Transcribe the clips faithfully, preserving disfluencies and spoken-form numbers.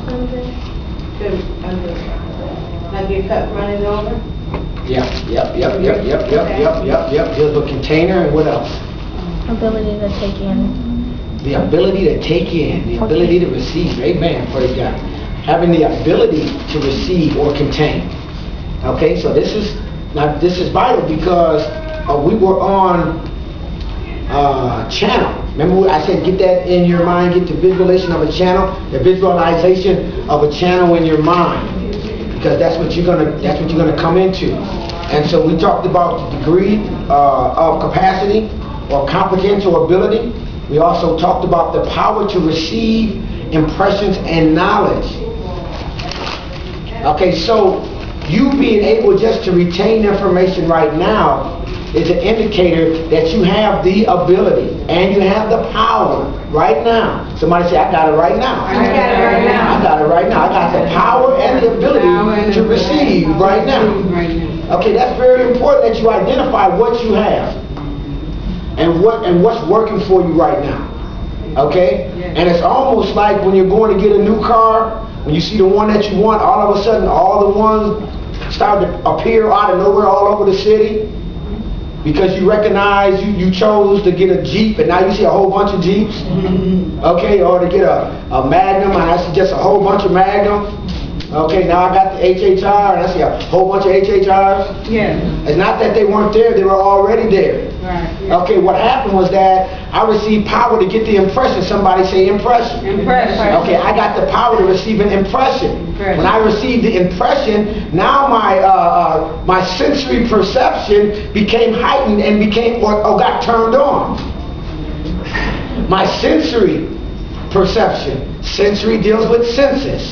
Like your cup running over? Yeah, yep, yep, yep, yep, yep, yep, yep, yep. There's a container, and what else? Ability to take in. The ability to take in, the ability to receive. Amen, praise God. Having the ability to receive or contain. Okay, so this is, now this is vital because uh, we were on uh, channel. Remember I said get that in your mind, get the visualization of a channel, the visualization of a channel in your mind. Because that's what you're gonna that's what you're gonna come into. And so we talked about the degree uh, of capacity or competence or ability. We also talked about the power to receive impressions and knowledge. Okay, so you being able just to retain information right now is an indicator that you have the ability and you have the power right now. Somebody say, I got it right now. I got it right now. I got it right now. I got the power and the ability to receive right now. Okay, that's very important that you identify what you have and what and what's working for you right now. Okay? And it's almost like when you're going to get a new car, when you see the one that you want, all of a sudden all the ones start to appear out of nowhere all over the city. Because you recognize you, you chose to get a Jeep and now you see a whole bunch of Jeeps. Okay, or to get a, a Magnum and I see just a whole bunch of Magnum. Okay, now I got the H H R and I see a whole bunch of H H Rs. Yeah. It's not that they weren't there, they were already there. Right. Yeah. Okay, what happened was that I received power to get the impression. Somebody say impression. Impression. Okay, I got the power to receive an impression. Impression. When I received the impression, now my uh, uh, my sensory perception became heightened and became or, or got turned on. My sensory perception. Sensory deals with senses.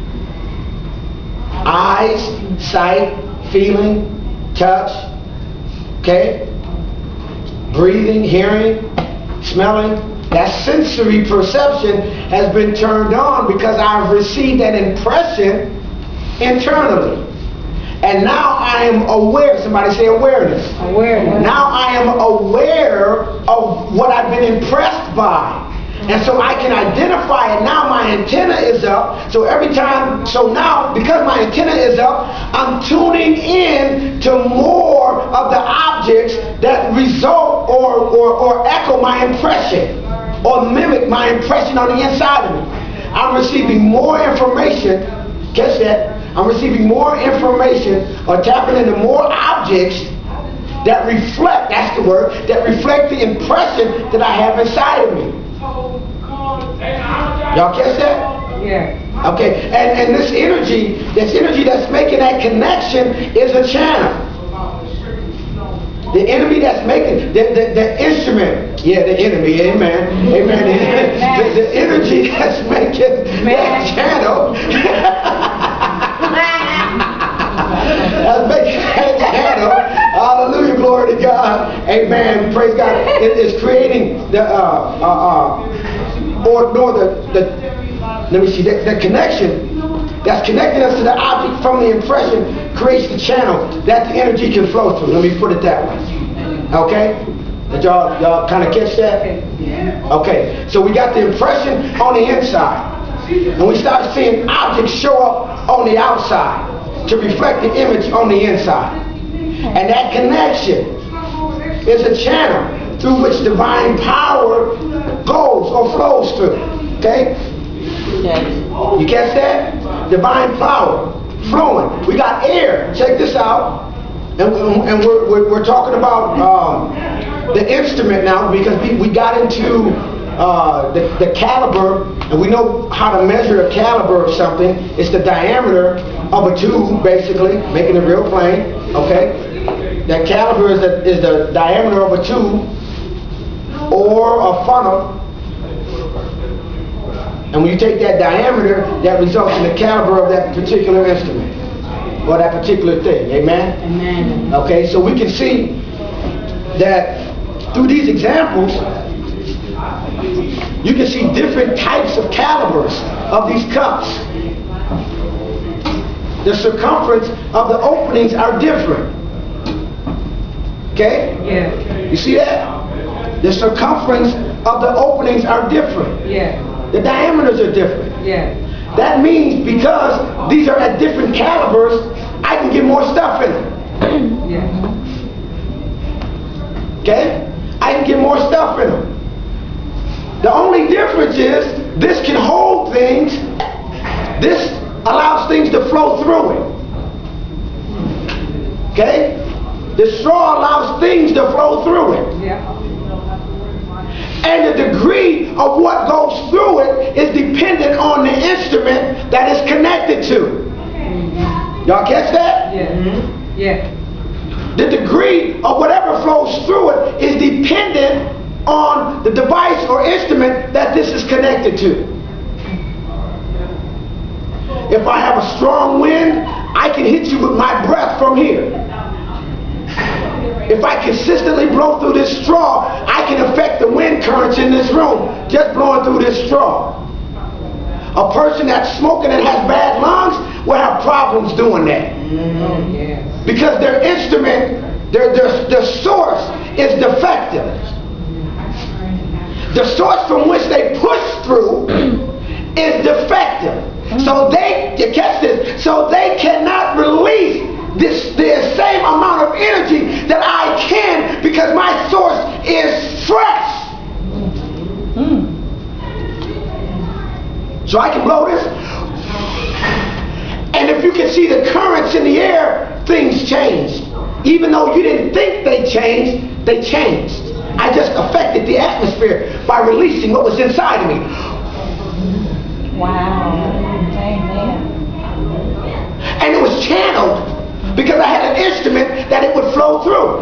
Eyes, sight, feeling, touch. Okay? Breathing, hearing, smelling. That sensory perception has been turned on because I've received an impression internally. And now I am aware. Somebody say awareness. Awareness. Now I am aware of what I've been impressed by. And so I can identify it. Now my antenna is up. So every time, so now because my antenna is up, I'm tuning in to more of the objects that result or, or, or echo my impression or mimic my impression on the inside of me. I'm receiving more information. Catch that? I'm receiving more information or tapping into more objects that reflect, that's the word, that reflect the impression that I have inside of me. Y'all catch that? Yeah. Okay, and, and this energy, this energy that's making that connection is a channel. The enemy that's making, the, the, the instrument, yeah, the enemy, amen, amen. The, the energy that's making that channel, that's making that channel, hallelujah, glory to God, amen, praise God, it is creating the, uh, uh, uh, or, nor the, the, let me see, that, that connection that's connecting us to the object from the impression creates the channel that the energy can flow through. Let me put it that way. Okay? Did y'all y'all kind of catch that? Okay. So we got the impression on the inside. And we start seeing objects show up on the outside to reflect the image on the inside. And that connection is a channel through which divine power goes or flows through. Okay? You catch that? Divine power flowing. We got air. Check this out. And, and we're, we're, we're talking about um, the instrument now because we, we got into uh, the, the caliber, and we know how to measure a caliber of something. It's the diameter of a tube, basically, making it real plain. Okay? That caliber is the, is the diameter of a tube or a funnel. And when you take that diameter, that results in the caliber of that particular instrument or that particular thing. Amen? Amen. Okay, so we can see that through these examples, you can see different types of calibers of these cups. The circumference of the openings are different. Okay? Yeah. You see that? The circumference of the openings are different. Yeah. The diameters are different. Yeah. That means because these are at different calibers, I can get more stuff in them. Okay? I can get more stuff in them. The only difference is this can hold things. This allows things to flow through it. Okay? The straw allows things to flow through it. And the degree of what goes through it is dependent on the instrument that it's connected to. Y'all catch that? Yeah. Yeah. The degree of whatever flows through it is dependent on the device or instrument that this is connected to. If I have a strong wind, I can hit you with my breath from here. If I consistently blow through this straw, I can affect the wind currents in this room just blowing through this straw. A person that's smoking and has bad lungs will have problems doing that. Oh, yes. Because their instrument, their, their, their source is defective. The source from which they push through is defective. So they, you catch this, so they cannot release this the same amount of energy that I can because my source is fresh. So I can blow this. And if you can see the currents in the air, things change. Even though you didn't think they changed, they changed. I just affected the atmosphere by releasing what was inside of me. Wow. Amen. And it was channeled because I had an instrument that it would flow through.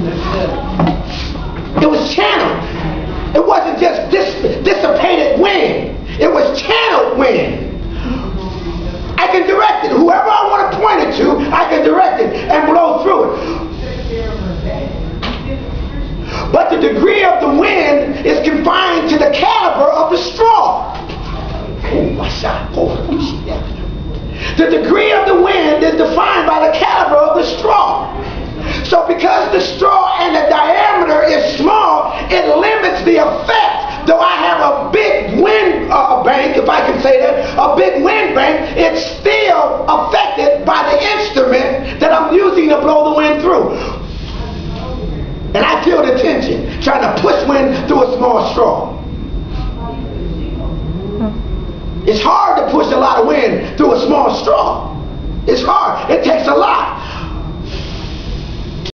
It was channeled. It wasn't just dis dissipated wind. It was channeled wind. I can direct it. Whoever I want to point it to, I can direct it and blow through it. But the degree of the wind is confined to the caliber of the straw. Oh, my shot. Oh, you see that? The degree of the wind is defined by the caliber of the straw. So because the straw and the diameter is small, it limits the effect. Though I have a big wind uh, bank, if I can say that, a big wind bank, it's still affected by the instrument that I'm using to blow the wind through. And I feel the tension, trying to push wind through a small straw. It's hard to push a lot of wind through a small straw. It's hard. It takes a lot.